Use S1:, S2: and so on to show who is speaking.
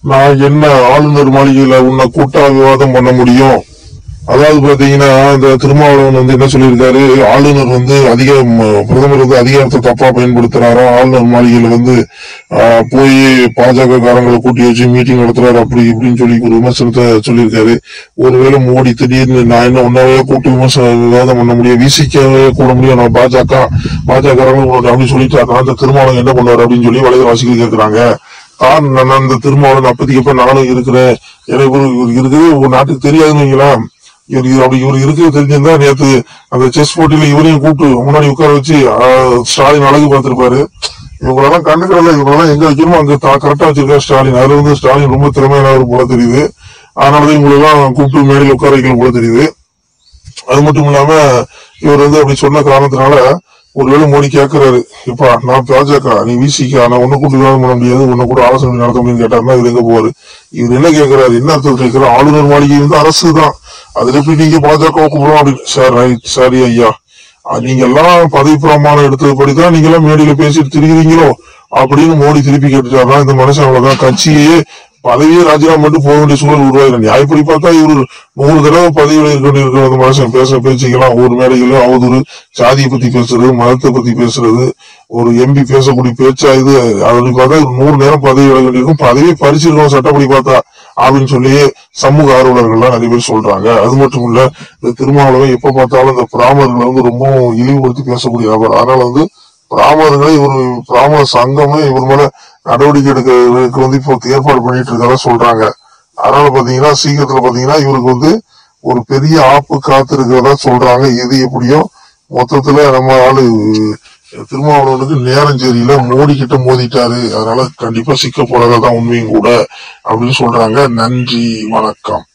S1: நான் என்ன ஆளுநர் மாளிகையில உன்னை கூட்டா விவாதம் பண்ண முடியும்? அதாவது பாத்தீங்கன்னா இந்த திருமாவளவன் என்ன சொல்லியிருக்காரு, ஆளுநர் பிரதமர் அதிகாரத்தை தப்பா பயன்படுத்துறாரோ, ஆளுநர் மாளிகையில போய் பாஜக காரங்களை கூட்டி வச்சு மீட்டிங் நடத்துறாரு அப்படி இப்படின்னு சொல்லி ஒரு விமர்சனத்தை சொல்லியிருக்காரு. ஒருவேளை மோடி திடீர்னு நான் என்ன ஒன்னாவே கூட்டு விவாதம் பண்ண முடியும், விசிக்கவே கூட முடியும், நான் பாஜக அப்படின்னு சொல்லிட்டு அந்த திருமாவளவன் என்ன பண்ணுவாரு அப்படின்னு சொல்லி வலைவாசிகள் கேட்கிறாங்க. நான் அந்த திருமாவளவன் அப்போதைக்கு நானும் இருக்கிறேன், எனக்கு இருக்குது ஒரு நாட்டுக்கு தெரியாதுன்னு வைங்களா, இவர் இருக்கிறது தெரிஞ்சிருந்தா நேற்று அந்த செஸ் போட்டியில இவரையும் கூப்பிட்டு முன்னாடி உட்கார வச்சு ஸ்டாலின் அழகு பார்த்திருப்பாரு. இவங்களெல்லாம் கண்டுக்கிறல, இவங்களெல்லாம் எங்க வைக்கணுமோ அங்க கரெக்டா வச்சிருக்காரு ஸ்டாலின். அதுல ஸ்டாலின் ரொம்ப திறமையானவர் போல தெரியுது. அதனாலதான் இவங்களெல்லாம் கூப்பிட்டு மேடையில் உட்கார வைக்கணும் போல தெரியுது. அது மட்டும் இல்லாம இவர் அப்படி சொன்ன காரணத்தினால ஒருவேளை மோடி கேட்கிறாரு, இப்பா நான் பாஜக, நீ விசிகா, நான் உன்னை கூட்டு விவாதம் பண்ண முடியாது, உன்னை கூட ஆலோசனை நடத்த முடியும்னு கேட்டாருன்னா இவர் எங்க போவாரு? இவர் என்ன கேட்கிறாரு, என்ன அர்த்தம் கேட்கிறார், ஆளுநர் மாளிகை அரசு தான், அதுல எப்படி நீங்க பாஜக கூப்பிடுவோம் அப்படின்னு. சார் ரைட், சாரி ஐயா, நீங்க எல்லாம் பதவி பிரமாணம் எடுத்ததுபடிதான் நீங்க எல்லாம் மேடையில பேசிட்டு திரிகிறீங்களோ அப்படின்னு மோடி திருப்பி கேட்டுட்டாருன்னா இந்த மனுஷன் அவ்வளவுதான், கட்சியே பதவியே ராஜினாமா பண்ணிட்டு போக வேண்டிய சூழல் உருவாயிரும். நியாயப்படி பார்த்தா இவரு 100 தடவை பதவியில இருக்க அந்த மனுஷன் பேச்சுக்கலாம், ஒரு மேடைகளும் அவதூறு, சாதியை பத்தி பேசுறது, மதத்தை பத்தி பேசுறது, ஒரு எம்பி பேசக்கூடிய பேச்சா இது அப்படின்னு பார்த்தா 100 நேரம் பதவி விலக வேண்டியிருக்கும், பதவியை பறிச்சிருக்கோம் சட்டப்படி பார்த்தா அப்படின்னு சொல்லி சமூக ஆர்வலர்கள்லாம் நிறைய பேர் சொல்றாங்க. அது மட்டும் இல்ல, இந்த திருமாவளவன் எப்ப பார்த்தாலும் இந்த பிராமணர்களை ரொம்ப இழிவுபடுத்தி பேசக்கூடிய நபர். அதனால பிராமணர்களை பிராமண சங்கமே இவர் மேல நடவடிக்கை எடுக்கிறதுக்கு இப்போ ஏற்பாடு பண்ணிட்டு இருக்கதா சொல்றாங்க. அதனால பாத்தீங்கன்னா சீக்கிரத்துல பாத்தீங்கன்னா இவருக்கு ஒரு பெரிய ஆப்பு காத்து இருக்கிறதா சொல்றாங்க. இது எப்படியோ மொத்தத்துல நம்ம ஆளு திருமாவளவனுக்கு நேரம் சரியில்லை, மோடி கிட்ட மோதிட்டாரு, அதனால கண்டிப்பா சிக்க போறதான் உண்மையும் கூட அப்படின்னு சொல்றாங்க. நன்றி, வணக்கம்.